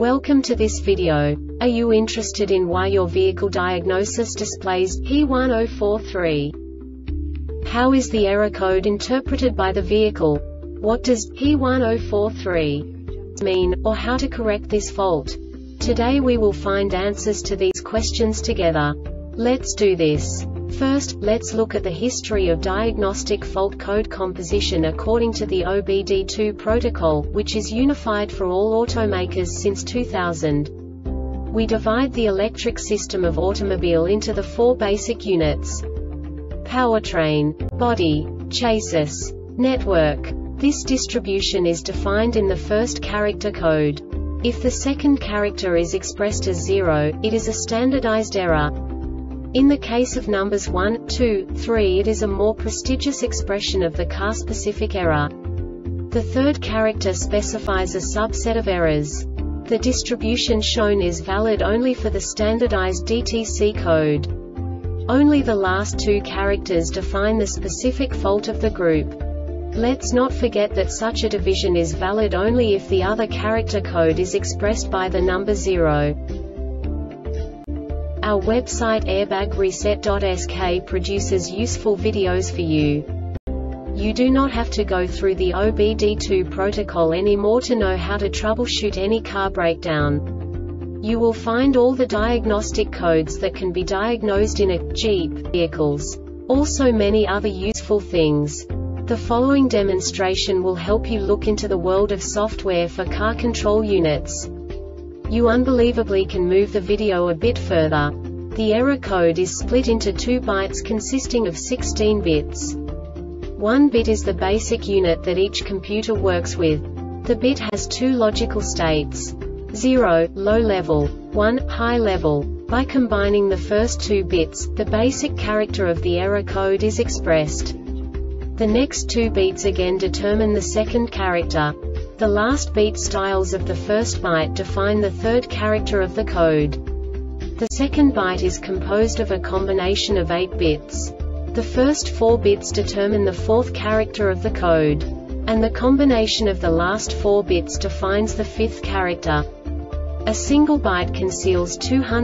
Welcome to this video. Are you interested in why your vehicle diagnosis displays P1043? How is the error code interpreted by the vehicle? What does P1043 mean, or how to correct this fault? Today we will find answers to these questions together. Let's do this. First, let's look at the history of diagnostic fault code composition according to the OBD2 protocol, which is unified for all automakers since 2000. We divide the electric system of automobile into the four basic units: powertrain, body, chassis, network. This distribution is defined in the first character code. If the second character is expressed as 0, it is a standardized error. In the case of numbers 1, 2, 3, it is a more prestigious expression of the car-specific error. The third character specifies a subset of errors. The distribution shown is valid only for the standardized DTC code. Only the last two characters define the specific fault of the group. Let's not forget that such a division is valid only if the other character code is expressed by the number 0. Our website airbagreset.sk produces useful videos for you. You do not have to go through the OBD2 protocol anymore to know how to troubleshoot any car breakdown. You will find all the diagnostic codes that can be diagnosed in a Jeep vehicles. Also many other useful things. The following demonstration will help you look into the world of software for car control units. You unbelievably can move the video a bit further. The error code is split into 2 bytes consisting of 16 bits. 1 bit is the basic unit that each computer works with. The bit has 2 logical states: 0, low level, 1, high level. By combining the first 2 bits, the basic character of the error code is expressed. The next 2 beats again determine the second character. The last beat styles of the first byte define the third character of the code. The second byte is composed of a combination of 8 bits. The first 4 bits determine the fourth character of the code. And the combination of the last 4 bits defines the fifth character. A single byte conceals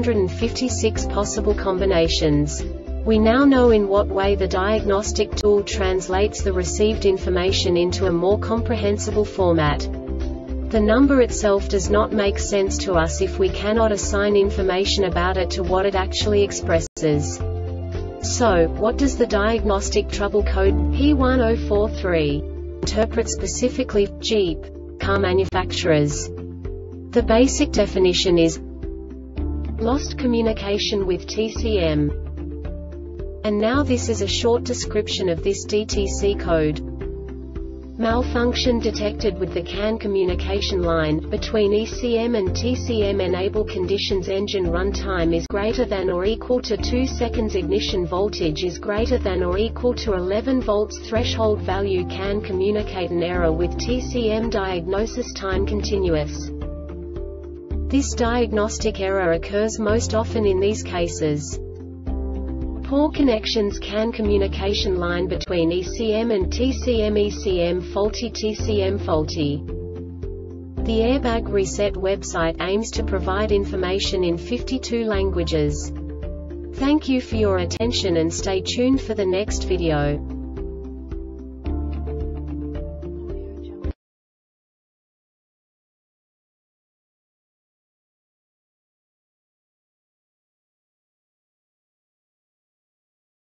256 possible combinations. We now know in what way the diagnostic tool translates the received information into a more comprehensible format. The number itself does not make sense to us if we cannot assign information about it to what it actually expresses. So, what does the diagnostic trouble code P1043 interpret specifically for Jeep car manufacturers? The basic definition is lost communication with TCM. And now this is a short description of this DTC code. Malfunction detected with the CAN communication line between ECM and TCM. Enable conditions: engine runtime is greater than or equal to 2 seconds. Ignition voltage is greater than or equal to 11 volts. Threshold value CAN communicate an error with TCM. Diagnosis time continuous. This diagnostic error occurs most often in these cases: poor connections, CAN communication line between ECM and TCM, ECM faulty, TCM faulty. The Airbag Reset website aims to provide information in 52 languages. Thank you for your attention and stay tuned for the next video.